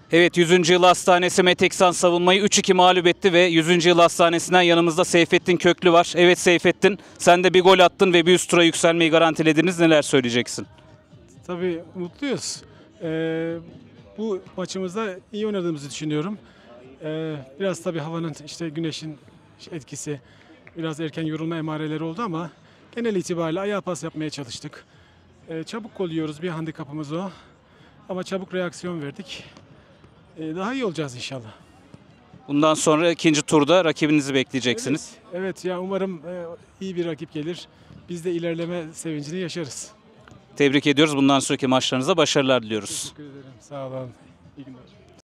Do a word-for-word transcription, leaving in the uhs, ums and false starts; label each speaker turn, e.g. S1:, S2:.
S1: Evet, yüzüncü yıl hastanesi Meteksan Savunma'yı üç iki mağlup etti ve yüzüncü yıl hastanesinden yanımızda Seyfettin Köklü var. Evet Seyfettin, sen de bir gol attın ve bir üst tura yükselmeyi garantilediniz. Neler söyleyeceksin?
S2: Tabii mutluyuz. Ee, bu maçımızda iyi oynadığımızı düşünüyorum. Ee, biraz tabii havanın, işte güneşin etkisi, biraz erken yorulma emareleri oldu ama genel itibariyle ayağa pas yapmaya çalıştık. Ee, çabuk gol yiyoruz, bir handikapımız o. Ama çabuk reaksiyon verdik. Ee, daha iyi olacağız inşallah.
S1: Bundan sonra ikinci turda rakibinizi bekleyeceksiniz.
S2: Evet, evet ya umarım e, iyi bir rakip gelir. Biz de ilerleme sevincini yaşarız.
S1: Tebrik ediyoruz. Bundan sonraki maçlarınızda başarılar diliyoruz.
S2: Teşekkür ederim. Sağ olun. İyi günler.